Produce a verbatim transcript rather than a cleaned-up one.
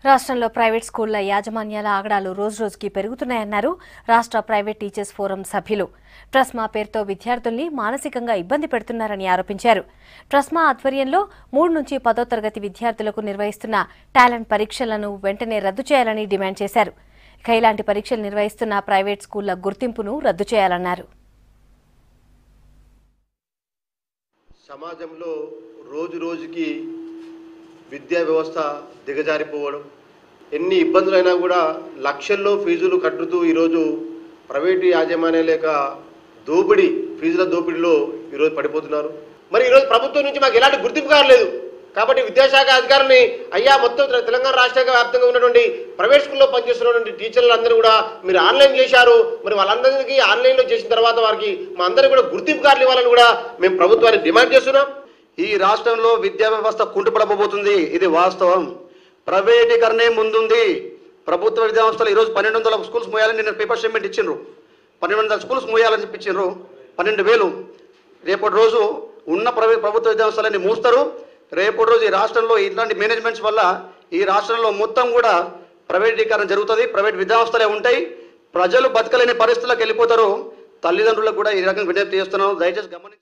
రాష్ట్రంలో ప్రైవేట్ స్కూళ్ల యాజమాన్యాల ఆగడాలు రోజురోజుకి పెరుగుతున్నాయన్నారు రాష్ట్ర ప్రైవేట్ టీచర్స్ ఫోరం సభ్యులు. ట్రస్మా పేరుతో విద్యార్థుల్ని మానసికంగా ఇబ్బంది పెడుతున్నారని ఆరోపించారు. ట్రస్మా ఆధ్వర్యంలో మూడు నుంచి పదో తరగతి విద్యార్థులకు నిర్వహిస్తున్న టాలెంట్ పరీక్షలను వెంటనే రద్దు చేయాలని డిమాండ్ చేశారు. ఇక ఇలాంటి పరీక్షలు నిర్వహిస్తున్న ప్రైవేట్ స్కూళ్ల గుర్తింపును రద్దు చేయాలన్నారు. సమాజంలో రోజు రోజుకి విద్యా వ్యవస్థ దిగజారిపోవడం, ఎన్ని ఇబ్బందులైనా కూడా లక్షల్లో ఫీజులు కట్టుతూ ఈరోజు ప్రైవేటు యాజమాన్యాల యొక్క దోపిడీ ఫీజుల దోపిడీలో ఈరోజు పడిపోతున్నారు. మరి ఈరోజు ప్రభుత్వం నుంచి మాకు ఎలాంటి గుర్తింపు కాలేదు. కాబట్టి విద్యాశాఖ అధికారులని అయ్యా మొత్తం తెలంగాణ రాష్ట్ర వ్యాప్తంగా ఉన్నటువంటి ప్రైవేట్ స్కూల్లో పనిచేస్తున్నటువంటి టీచర్లు అందరూ కూడా మీరు ఆన్లైన్ చేశారు, మరి వాళ్ళందరికీ ఆన్లైన్లో చేసిన తర్వాత వారికి మా అందరికీ కూడా గుర్తింపు కార్డులు ఇవ్వాలని కూడా మేము ప్రభుత్వాన్ని డిమాండ్ చేస్తున్నాం. ఈ రాష్ట్రంలో విద్యా వ్యవస్థ కుంటుపడబోతుంది, ఇది వాస్తవం. ప్రైవేటీకరణే ముందుంది. ప్రభుత్వ విద్యా సంస్థలు ఈరోజు పన్నెండు వందల స్కూల్స్ మూయాలని నిన్న పేపర్ స్టేట్మెంట్ ఇచ్చిండ్రు. పన్నెండు వందల స్కూల్స్ మూయాలని చెప్పించిండ్రు. పన్నెండు వేలు రేపటి రోజు ఉన్న ప్రైవేట్ ప్రభుత్వ విద్యా సంస్థలన్నీ మూస్తారు. రేపటి రోజు ఈ రాష్ట్రంలో ఇట్లాంటి మేనేజ్మెంట్స్ వల్ల ఈ రాష్ట్రంలో మొత్తం కూడా ప్రైవేటీకరణ జరుగుతుంది. ప్రైవేట్ విద్యా సంస్థలే ఉంటాయి. ప్రజలు బతకలేని పరిస్థితులకు వెళ్ళిపోతారు. తల్లిదండ్రులకు కూడా ఈ రకంగా విజ్ఞప్తి చేస్తున్నాం, దయచేసి గమనించి